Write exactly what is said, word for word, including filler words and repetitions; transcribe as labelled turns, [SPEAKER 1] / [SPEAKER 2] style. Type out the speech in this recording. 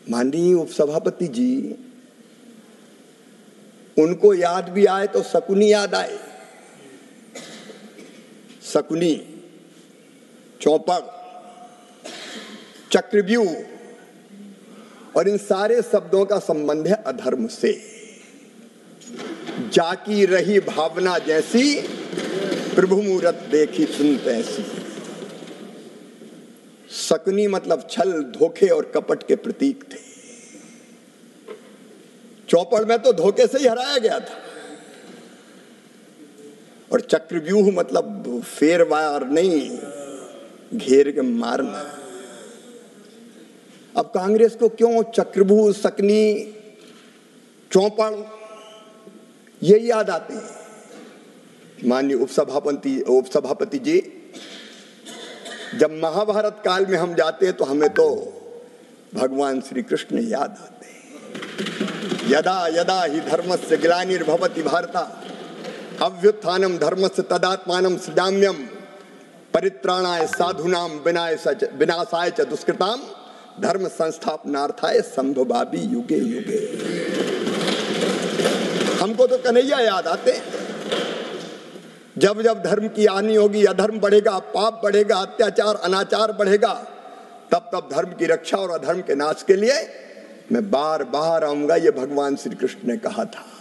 [SPEAKER 1] माननीय उपसभापति जी, उनको याद भी आए तो शकुनी याद आए। शकुनी, चौपड़, चक्रव्यूह, और इन सारे शब्दों का संबंध है अधर्म से। जाकी रही भावना जैसी, प्रभु मूरत देखी सुनत ऐसी। शकुनी मतलब छल, धोखे और कपट के प्रतीक थे। चौपड़ में तो धोखे से ही हराया गया था। और चक्रव्यूह मतलब फेर वार नहीं, घेर के मारना। अब कांग्रेस को क्यों चक्रव्यूह, शकुनी, चौपड़ ये याद आते हैं? माननीय उपसभापति उपसभापति जी, जब महाभारत काल में हम जाते हैं तो हमें तो भगवान श्री कृष्ण याद आते हैं। यदा यदा ही धर्मस्य ग्लानिर्भवति भारत अभ्युत्थानम धर्मस्य तदात्मानं सृजाम्यहम् परित्राणाय साधूनां विनाशाय च दुष्कृतां धर्म संस्थापनार्थाय संभवामि युगे युगे। हमको तो कन्हैया याद आते। जब जब धर्म की हानि होगी, अधर्म बढ़ेगा, पाप बढ़ेगा, अत्याचार अनाचार बढ़ेगा, तब तब धर्म की रक्षा और अधर्म के नाश के लिए मैं बार बार आऊंगा, ये भगवान श्री कृष्ण ने कहा था।